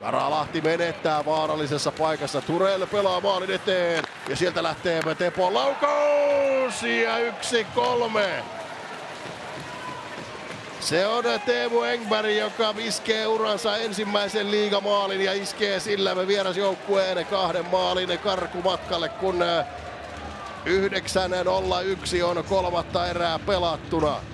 Karalahti menettää vaarallisessa paikassa. Turelle pelaa maalin eteen. Ja sieltä lähtee Tepon laukaus. Ja 1-3. Se on Teemu Engberg, joka iskee uransa ensimmäisen liigamaalin ja iskee sillä vierasjoukkueen 2 maalin karkumatkalle, kun 9:01 on kolmatta erää pelattuna.